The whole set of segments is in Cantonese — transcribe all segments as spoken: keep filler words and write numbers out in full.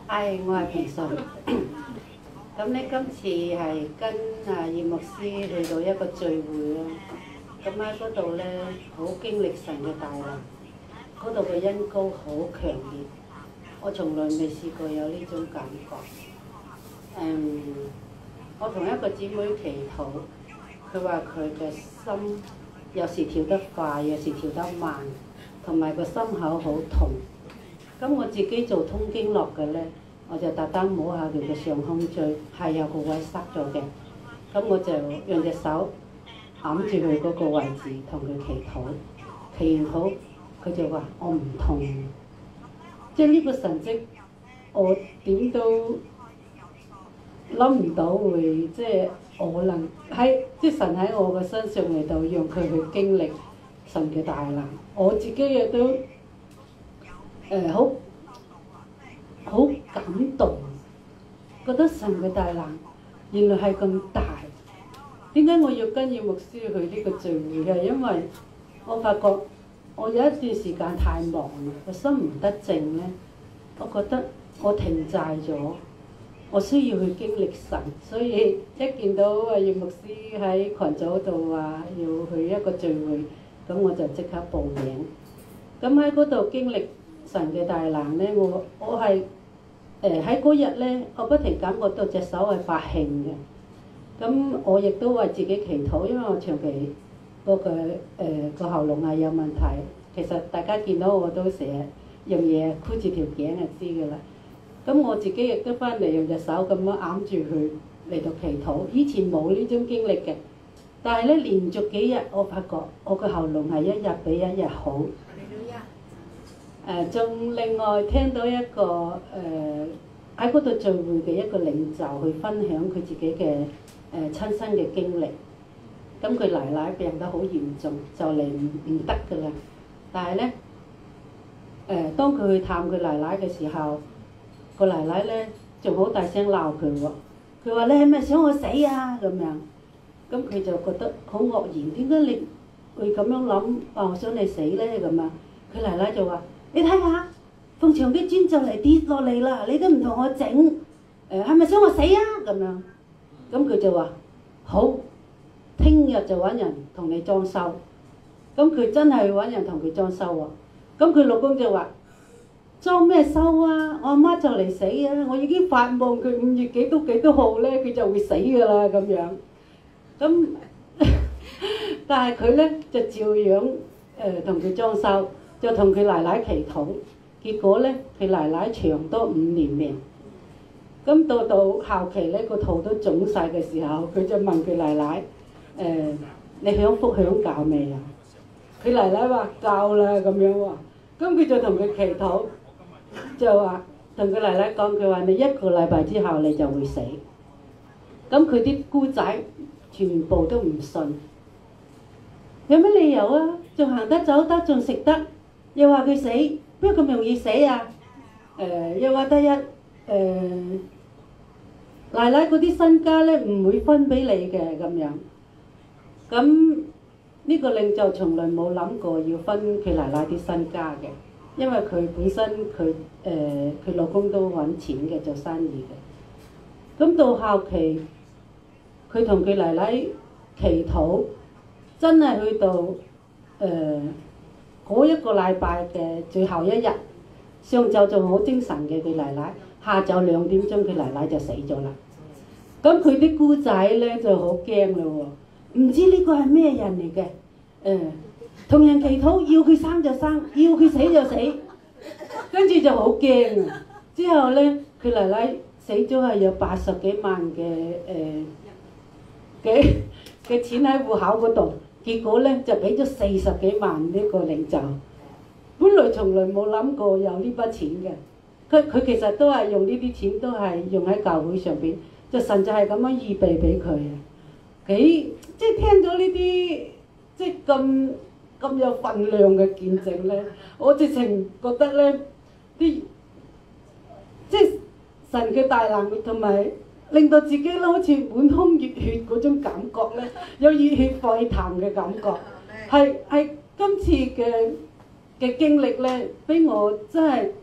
係，我係平信。咁咧，今次係跟啊葉牧師去到一個聚會啦。咁喺嗰度咧，好經歷神嘅大能，嗰度嘅恩膏好強烈，我從來未試過有呢種感覺。嗯，我同一個姊妹祈禱，佢話佢嘅心有時跳得快，有時跳得慢，同埋個心口好痛。咁我自己做通經絡嘅咧，我就特登摸下佢嘅上胸椎，係有個位塞咗嘅。咁我就用隻手揞住佢嗰個位置，同佢祈禱。祈完禱，佢就話我唔痛。即係呢個神蹟，我點都諗唔到會即係我能喺即係神喺我嘅身上嚟到讓佢去經歷神嘅大能。我自己亦都誒好好感動，覺得神嘅大能原來係咁大。點解我要跟葉牧師去呢個聚會嘅？因為我發覺我有一段時間太忙啦，個心唔得靜咧，我覺得我停滯咗，我需要去經歷神，所以一見到啊葉牧師喺群組度話要去一個聚會，咁我就即刻報名。咁喺嗰度經歷神嘅大能咧，我我係誒喺嗰日咧，我不停感覺到隻手係發興嘅。咁我亦都為自己祈禱，因為我長期嗰、嗰個誒、呃、個喉嚨係有問題。其實大家見到我都成日用嘢箍住條頸就知㗎啦。咁我自己亦都翻嚟用隻手咁樣揞住佢嚟到祈禱。以前冇呢種經歷嘅，但係咧連續幾日我發覺我個喉嚨係一日比一日好。誒，仲、呃、另外聽到一個誒喺嗰度聚會嘅一個領袖去分享佢自己嘅誒、呃、親身嘅經歷。咁佢奶奶病得好嚴重，就嚟唔唔得㗎啦。但係咧誒，當佢去探佢奶奶嘅時候，個奶奶咧仲好大聲鬧佢喎。佢話：你係咪想我死啊？咁樣。咁佢就覺得好愕然，點解你會咁樣諗？話我想你死咧咁啊？佢奶奶就話：你睇下，鳳牆啲磚就嚟跌落嚟啦，你都唔同我整，誒係咪想我死啊？咁樣。咁佢就話：好，聽日就揾人同你裝修。咁佢真係揾人同佢裝修喎。咁佢老公就話：裝咩修啊？我阿媽就嚟死啊！我已經發夢佢五月幾多幾多號咧，佢就會死㗎啦咁樣。咁但係佢咧就照樣誒同佢裝修，就同佢奶奶祈禱。結果咧，佢奶奶長多五年命。咁到到後期咧，個肚都腫晒嘅時候，佢就問佢奶奶：誒、呃，你享福享教未啊？佢奶奶話教啦咁樣喎。咁佢就同佢祈禱，就話同佢奶奶講：佢話你一個禮拜之後你就會死。咁佢啲姑仔全部都唔信，有咩理由啊？仲行得走得，仲食得，又話佢死，邊有咁容易死啊？誒、呃，又話第一誒、呃、奶奶嗰啲身家咧唔會分俾你嘅咁樣。咁呢個領袖從來冇諗過要分佢奶奶啲身家嘅，因為佢本身佢誒佢老公都揾錢嘅，做生意嘅。咁到後期，佢同佢奶奶祈禱，真係去到誒嗰、呃、一個禮拜嘅最後一日，上晝仲好精神嘅佢奶奶，下晝兩點鐘佢奶奶就死咗啦。咁佢啲姑仔咧就好驚咯喎，唔知呢個係咩人嚟嘅？誒、呃，同人祈禱要佢生就生，要佢死就死，跟住就好驚啊！之後咧，佢奶奶死咗係有八十幾萬嘅誒嘅嘅錢喺戶口嗰度，結果咧就俾咗四十幾萬呢個領袖。本來從來冇諗過有呢筆錢嘅，佢佢其實都係用呢啲錢都係用喺教會上邊，就神就係咁樣預備俾佢啊！幾即係聽咗呢啲即係咁咁有份量嘅見證咧，我直情覺得咧啲即係神嘅大能同埋令到自己咧好似滿腔熱血嗰種感覺咧，有熱血沸騰嘅感覺，係係今次嘅嘅經歷咧，俾我真係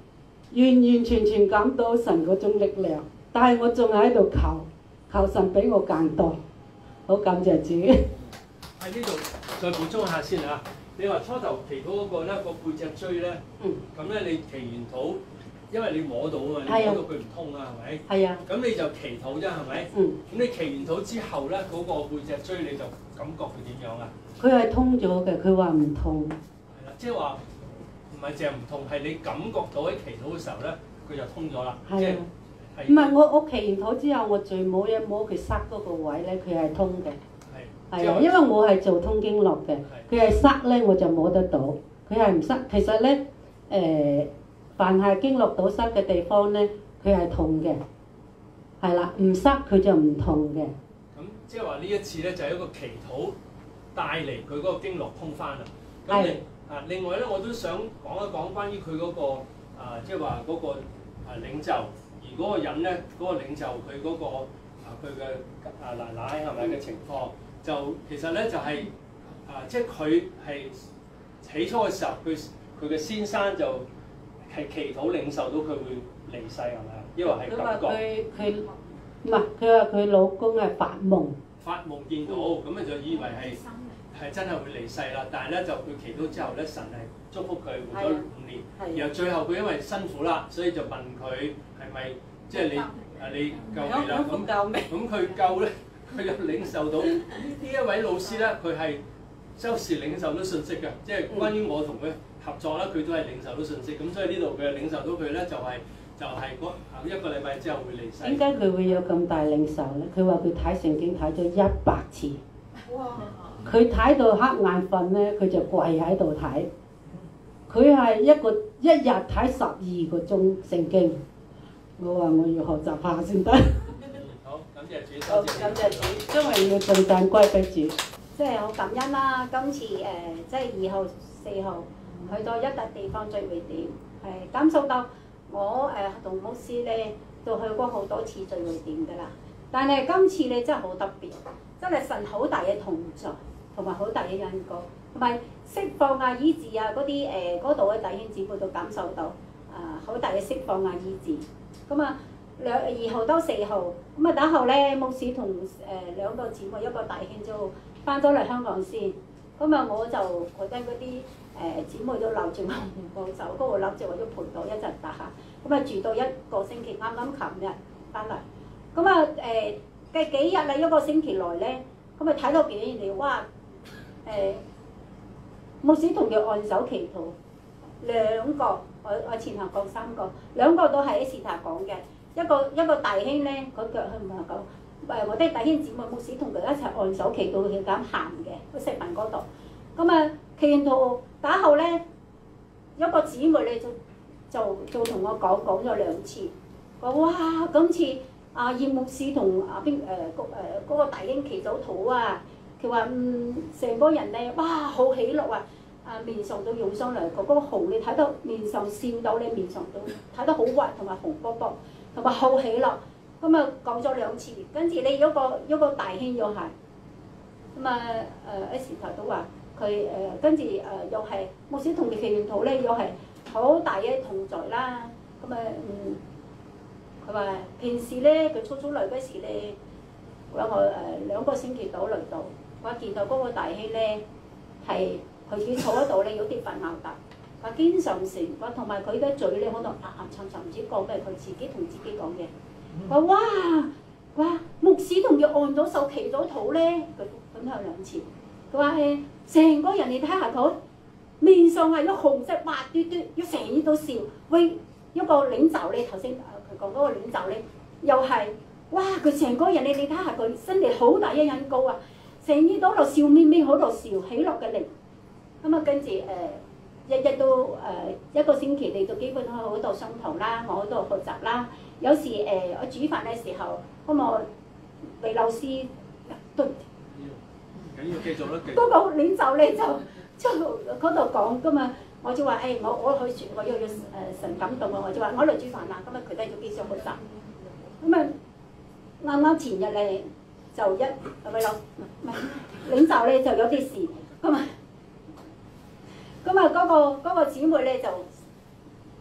完完全全感到神嗰種力量，但係我仲喺度求，求神俾我更多，好感謝主。 喺呢度再補充一下先啊！你話初頭祈禱嗰個咧，個背脊椎咧，咁咧、嗯、你祈完禱，因為你摸到啊嘛，你摸到佢唔通啊，係咪？係啊。咁你就祈禱啫，係咪？嗯。咁你祈完禱之後咧，嗰、那個背脊椎你就感覺佢點樣啊？佢係通咗嘅，佢話唔痛。係啦，即係話唔係淨係唔痛，係你感覺到喺祈禱嘅時候咧，佢就通咗啦。係啊。唔係我我祈完禱之後，我再摸一摸佢塞嗰個位咧，佢係通嘅。係啊，因為我係做通經絡嘅，佢係塞咧我就摸得到，佢係唔塞。其實咧，誒、呃，凡係經絡堵塞嘅地方咧，佢係痛嘅，係啦，唔塞佢就唔痛嘅。咁即係話呢一次咧就係一個祈禱帶嚟佢嗰個經絡通翻啦。咁另啊另外咧，我都想講一講關於佢嗰個啊，即係話嗰個啊領袖，而嗰個人咧嗰、嗰個領袖佢嗰、嗰個啊佢嘅啊奶奶係咪嘅情況？就其實咧就係、是、啊，即係佢係起初嘅時候，佢佢嘅先生就係祈禱領受到佢會離世係咪啊？因為係感覺。佢佢唔係，佢話佢老公係發夢。發夢見到，咁啊、嗯、就以為係係真係會離世啦。但係咧就佢祈禱之後咧，神係祝福佢活咗五年。係。然後最後佢因為辛苦啦，所以就問佢係咪即係你啊你救你啦咁咁佢救咧。佢有領受到呢一位老師咧，佢係周時領受到信息嘅，即係關於我同佢合作啦，佢都係領受到信息。咁所以呢度佢領受到佢咧，就係、是、就係、是、嗰一個禮拜之後會離世。點解佢會有咁大領受咧？佢話佢睇聖經睇咗一百次。哇！佢睇到黑眼瞓咧，佢就跪喺度睇。佢係一個一日睇十二個鐘聖經。我話我要學習下先得。感謝主，好感謝主，因為要盡讚歸俾主。即係好感恩啦！今次誒、呃，即係二號、四號去到一笪地方聚會點，係感受到我誒同、呃、牧師咧都去過好多次聚會點㗎啦。但係今次咧真係好特別，真係神好大嘅同在，同埋好大嘅恩膏，同埋釋放啊、醫治啊嗰啲誒嗰度嘅弟兄姊妹都感受到啊好、呃、大嘅釋放啊、醫治。咁啊〜兩二號到四號，咁啊打後咧，牧師同誒兩個姊妹一個大兄就翻咗嚟香港先，咁啊我就覺得嗰啲誒姊妹都留住我唔放手，嗰個諗住我要陪到一陣打下，咁啊住到一個星期，啱啱琴日翻嚟，咁啊誒嘅幾日啦，一個星期內咧，咁啊睇到幾年嚟，哇誒牧師同佢按手祈禱，兩個我我前後講三個，兩個都係喺視塔講嘅。一個一個大兄咧，佢腳佢唔係咁誒，我啲弟兄姊妹牧師同佢一齊按手祈禱，佢咁行嘅，個石文嗰度。咁啊，祈完禱打後咧，一個姊妹咧就就就同我講講咗兩次，講哇今次阿葉牧師同阿邊誒個誒嗰個大兄祈咗禱啊，佢話嗯成個人咧哇好喜樂啊！啊面上都湧上嚟個嗰個紅，你睇到面上笑到你面上都睇得好滑同埋紅卜卜。同埋好喜樂，咁啊講咗兩次，跟住你有個有個大兄又係，咁啊誒一時頭都話佢誒跟住誒又係牧師同佢祈完禱咧，又係好大嘅同在啦。咁啊嗯，佢話平時咧佢初初嚟嗰時咧，我誒兩個星期到嚟到，我見到嗰個大兄咧係佢佢坐喺度咧有啲發吽哣。話經常性，話同埋佢嘅嘴咧，可能暗暗沉沉，唔知講咩，佢自己同自己講嘅。話哇哇，牧師同佢按咗手祈咗禱咧，佢分享兩次。佢話誒，成個人你睇下佢面上係有紅色滑嘟嘟，要成日都笑。喂，一個領袖咧，頭先佢講嗰個領袖咧，又係哇，佢成個人你你睇下佢身體好大嘅恩膏啊，成日都喺度笑眯眯，喺度笑，喜樂嘅靈。咁啊，跟住誒。日日都誒、呃、一個星期，你就基本上喺度上堂啦，我喺度學習啦。有時誒、呃、我煮飯嘅時候，咁我俾老師對緊要繼續啦。嗰個領袖咧就就嗰度講噶嘛，我就話誒、欸、我我去傳，我要要誒神感動我，我就話我嚟煮飯啦。咁啊佢都要繼續學習。咁啊啱啱前日咧就一係咪老唔係領袖咧就有啲事咁啊。咁啊，嗰個嗰個姊妹咧就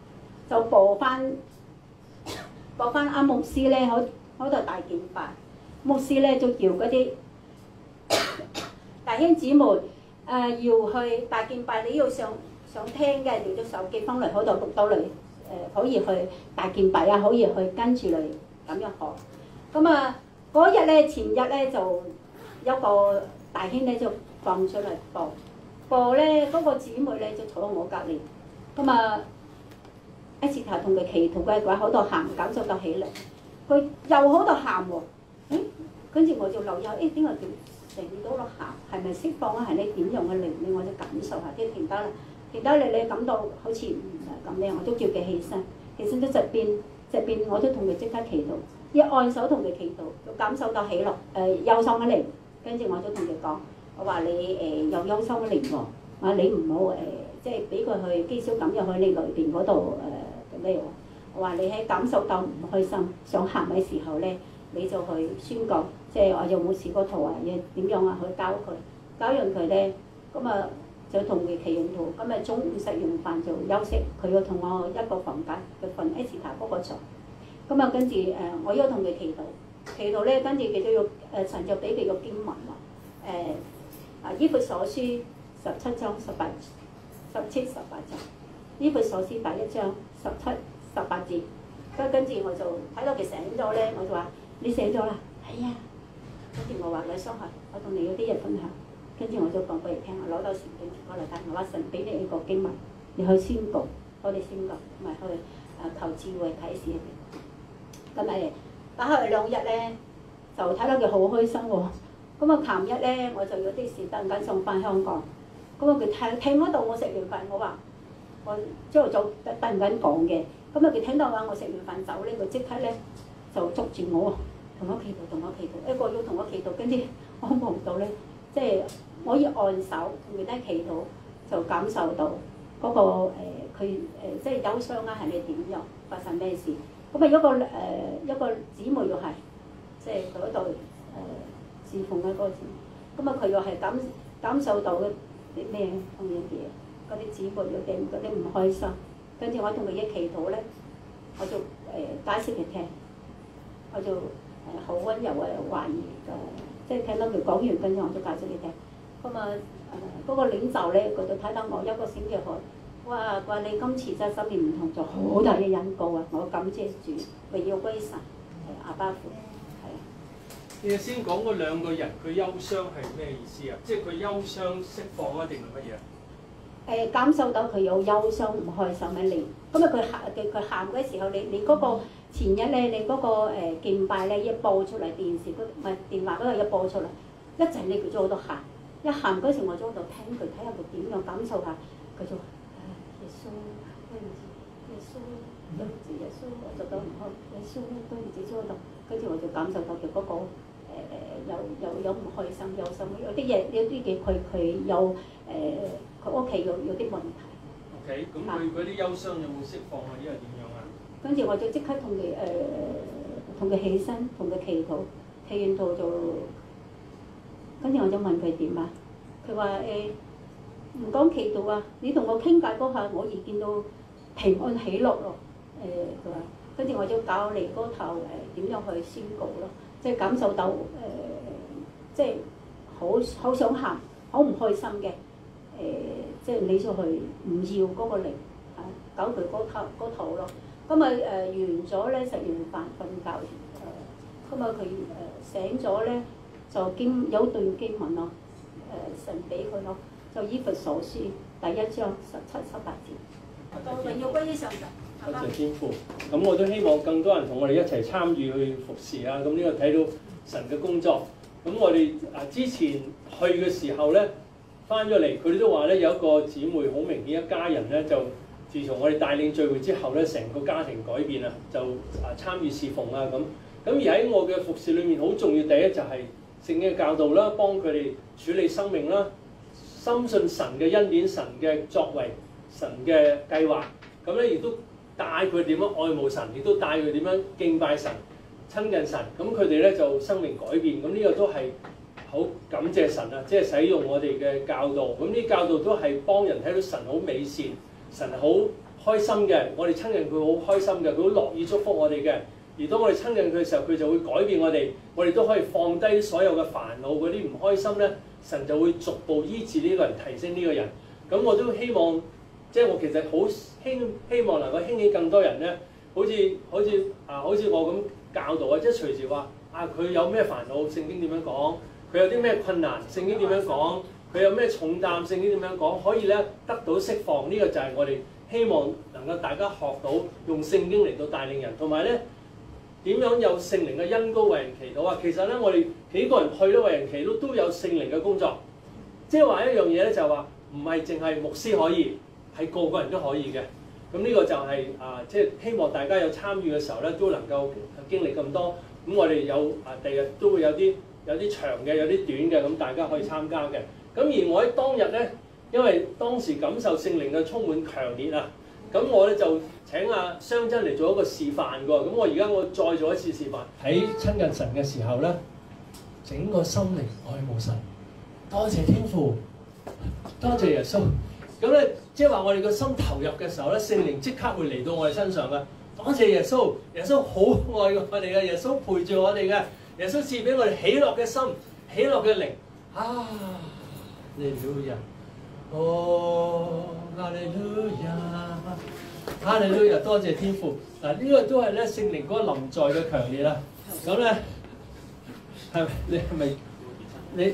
就播翻播翻阿牧師咧，喺喺度大敬拜。牧師咧就叫嗰啲弟兄姊妹誒、呃、要去大敬拜，你要想想聽嘅，你都手機翻嚟喺度錄到嚟誒，可以去大敬拜啊，可以去跟住嚟咁樣學。咁啊嗰日咧，前日咧就有個大兄咧就放出嚟播播咧，嗰、那個姊妹咧就坐喺我隔離。咁啊一次頭同佢祈禱嘅話，喺度喊，感受到起嚟，佢又喺度喊喎。誒，跟住我就留意下，誒點解叫成日都喺度喊？係咪釋放啊？係你點樣嘅靈力？我就感受下，啲停得啦，停得嚟你感到好似唔係咁樣，我都叫佢起身，起身咗側邊側邊，我都同佢即刻祈禱，一按手同佢祈禱，就感受到喜樂誒憂傷嘅靈。跟住我都同佢講，我話你誒、呃、有憂傷嘅靈喎，我話你唔好誒，即係俾佢去積少咁入去你裏邊嗰度誒咩喎？我話你喺感受到唔開心、想喊嘅時候咧，你就去宣告，即係我有冇試過圖啊？嘢點樣啊？去教佢，教完佢咧，咁啊就同佢祈禱。咁啊中午食完飯就休息，佢要同我一個房間，佢瞓喺前頭嗰個床。咁啊跟住誒，我要同佢祈禱，祈禱咧跟住佢就要誒神就俾佢個經文喎，誒啊以弗所書十七章十八、十七、十八章，以弗所書第一章十七、十八節。跟跟住我就睇到佢醒咗咧，我就話：你醒咗啦？係啊。跟住我話你傷害，我同你有啲嘢分享。跟住我就講俾你聽，我攞到聖經過嚟睇，我話神俾你一個經文，你去宣告，我哋宣告，同埋去誒求智慧啟示。咁咪打開兩日咧，就睇到佢好開心喎。咁啊，琴日咧我就有啲事突然間送翻香港。咁啊，佢聽聽嗰度我食完飯，我話我朝頭早突然間講嘅。咁啊，佢聽到話我食完飯走咧，佢即刻咧就捉住我，同我祈禱，同我祈禱，一個要同我祈禱。跟住我望到咧，即係我要按手同佢哋祈禱，就感受到嗰、那個佢誒、呃、即係憂傷啊，係你點樣發生咩事？咁啊，一個誒、呃、一個姊妹又係，即係佢嗰度誒侍奉嘅嗰個姊妹，咁啊佢又係感感受到啲咩咁樣嘢，嗰啲姊妹有啲嗰啲唔開心，跟住我同佢一祈禱咧，我就誒、呃、解釋佢聽，我就誒好溫柔嘅懷疑嘅，即係聽到佢講完，跟住我就解釋佢聽。咁啊誒嗰個領袖咧，佢就睇到我一個星期去。哇！話你今次真係心念唔同咗，好大嘅恩膏啊！我感謝主，榮耀歸神，係阿爸父，係啊。 你先講嗰兩個人，佢憂傷係咩意思啊？即係佢憂傷釋放啊，定係乜嘢啊？ 誒、呃，感受到佢有憂傷唔開心嘅靈。咁啊，佢喊嘅佢喊嗰時候，你你嗰個前日咧，你嗰、那個誒敬拜咧一播出嚟，電視嗰唔係電話嗰度一播出嚟，一陣你佢就喺度喊，一喊嗰時我就喺度聽佢，睇下佢點樣感受下，佢就。耶穌，對唔住，耶穌，對唔住，耶穌，我做得唔好，耶穌，對唔住，做到，跟住我就感受到佢嗰、那個誒、呃、有有有唔開心，有心，有啲嘢，有啲嘅佢佢有誒佢屋企有有啲問題。 OK，咁佢嗰啲憂傷有冇釋放啊？因為點樣啊？ 跟住我就即刻同佢誒同佢起身，同佢祈禱，祈完禱就，跟住我就問佢點啊？佢話誒。欸唔講祈禱啊！你同我傾偈嗰下，我已見到平安喜樂咯。誒、呃，佢話，跟住我就教你嗰頭誒點樣去宣告咯，即係感受到誒、呃，即係好好想喊，好唔開心嘅誒、呃，即係你就去唔要嗰個靈嚇，搞佢嗰頭嗰頭咯。咁啊誒完咗咧，食完飯瞓覺誒，咁啊佢誒醒咗咧，就經有段經文咯，誒、呃、神俾佢咯。就以弗所書第一章十七、十八節，榮耀歸於上帝。 多謝天父。咁我都希望更多人同我哋一齊參與去服侍啊！咁呢個睇到神嘅工作。咁我哋啊之前去嘅時候咧，翻咗嚟，佢哋都話咧有一個姊妹好明顯一家人咧，就自從我哋帶領聚會之後咧，成個家庭改變啊，就啊參與侍奉啊咁。咁而喺我嘅服侍裏面，好重要第一就係聖經嘅教導啦，幫佢哋處理生命啦。深信神嘅恩典、神嘅作為、神嘅計劃，咁咧亦都帶佢點樣愛慕神，亦都帶佢點樣敬拜神、親近神。咁佢哋咧就生命改變。咁呢個都係好感謝神啊！即係使用我哋嘅教導。咁呢啲教導都係幫人睇到神好美善，神好開心嘅，我哋親近佢好開心嘅，佢好樂意祝福我哋嘅。而當我哋親近佢嘅時候，佢就會改變我哋，我哋都可以放低所有嘅煩惱，嗰啲唔開心咧，神就會逐步醫治呢個人，提升呢個人。咁我都希望，即係我其實好希希望能夠興起更多人咧，好似好似啊，好似我咁教導啊，即係隨時話啊，佢有咩煩惱，聖經點樣講？佢有啲咩困難，聖經點樣講？佢有咩重擔，聖經點樣講？可以咧得到釋放，呢個就係我哋希望能夠大家學到用聖經嚟到帶領人，同埋咧。點樣有聖靈嘅恩膏為人祈禱啊？其實咧，我哋幾個人去咧為人祈禱都有聖靈嘅工作。即係話一樣嘢咧，就係話唔係淨係牧師可以，係個個人都可以嘅。咁呢個就係、是、啊，即、呃、係、就是、希望大家有參與嘅時候咧，都能夠經歷咁多。咁我哋有啊，第日都會有啲有啲長嘅，有啲短嘅，咁大家可以參加嘅。咁而我喺當日咧，因為當時感受聖靈嘅充滿強烈啊。咁我咧就請阿雙真嚟做一個示範喎。咁我而家我再做一次示範。喺親近神嘅時候咧，整個心靈愛慕神，多謝天父，多謝耶穌。咁咧即係話我哋個心投入嘅時候咧，聖靈即刻會嚟到我哋身上嘅。多謝耶穌，耶穌好愛我哋嘅，耶穌陪住我哋嘅，耶穌賜俾我哋喜樂嘅心，喜樂嘅靈。啊，哈利路亞，哦，哈利路亞，哈利路亞，多謝天父。嗱，呢個都係咧聖靈嗰個臨在嘅強烈啦。咁咧係咪你係咪你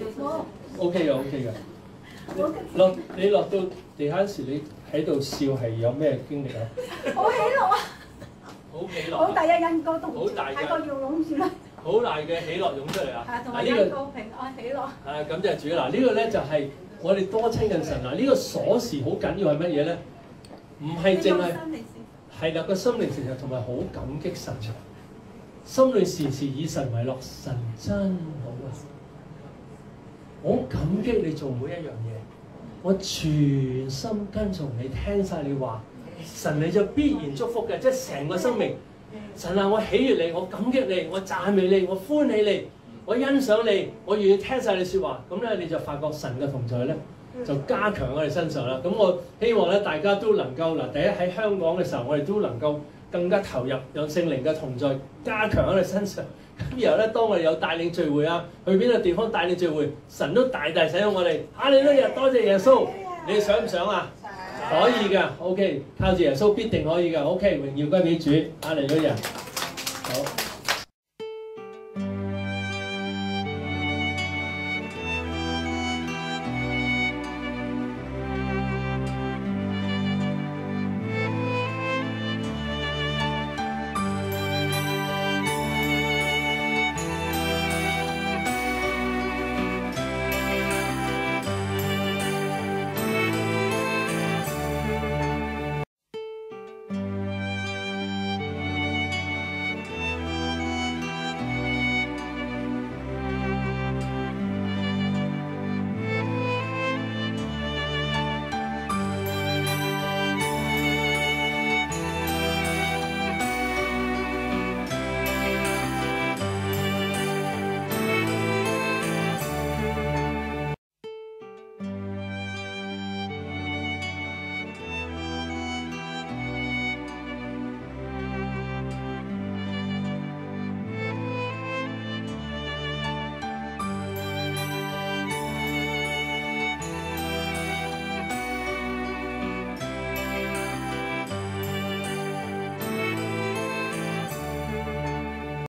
OK 嘅 OK 嘅？落你落到地下時，你喺度笑係有咩經歷啊？ 好喜樂啊！ 好喜樂， 好大嘅恩膏同好大嘅喺個要湧住啦， 好大嘅喜樂湧出嚟啊！ 同埋恩膏平安喜樂。 啊，感謝主。嗱，呢個咧就係我哋多親近神啊！呢個鎖匙好緊要係乜嘢咧？唔係淨係係啦，個心靈誠實同埋好感激神，心裏時時以神為樂，神真好啊！我好感激你做每一樣嘢，我全心跟從你，聽晒你話。神你就必然祝福嘅，即係成個生命。神啊，我喜悅你，我感激你，我讚美你，我歡喜你，我欣賞你，我願意聽晒你説話。咁咧你就發覺神嘅同在咧，就加強喺我哋身上啦。咁我希望咧大家都能夠嗱，第一喺香港嘅時候，我哋都能夠更加投入，有聖靈嘅同在加強喺我哋身上。咁然後咧，當我哋有帶領聚會啊，去邊個地方帶領聚會，神都大大使用我哋。哈利路亞，多謝耶穌。你想唔想啊？可以嘅 ，OK， 靠住耶穌必定可以嘅 ，OK， 榮耀歸俾主，哈利路亞，好。